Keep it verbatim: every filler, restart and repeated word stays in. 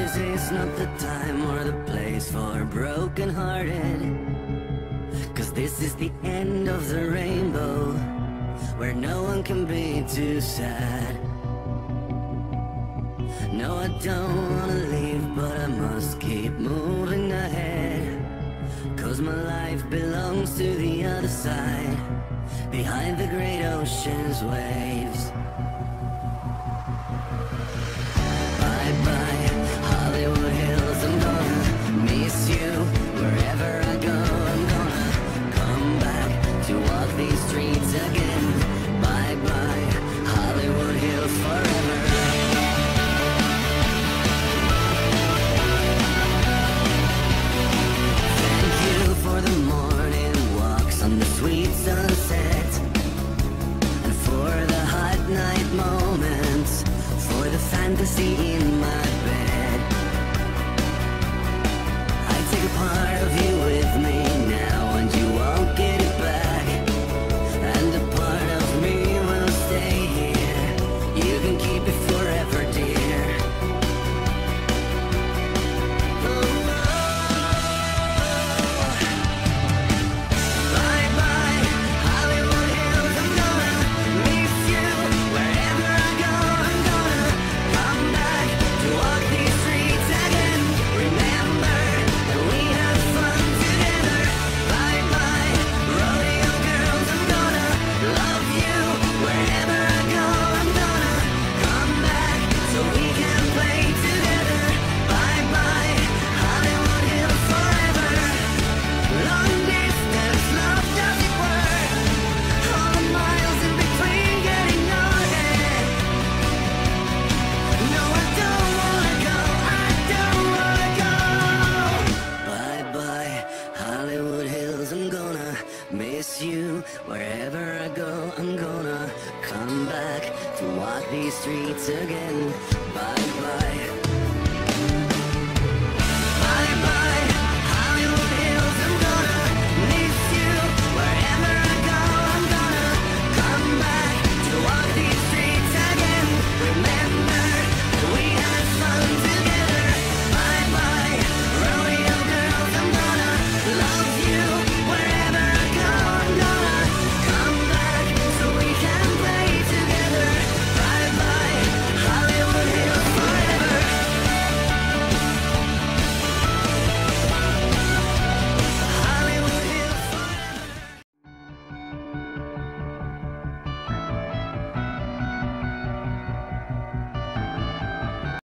This is not the time or the place for broken-hearted, 'cause this is the end of the rainbow, where no one can be too sad. No, I don't wanna leave, but I must keep moving ahead, 'cause my life belongs to the other side, behind the great ocean's waves.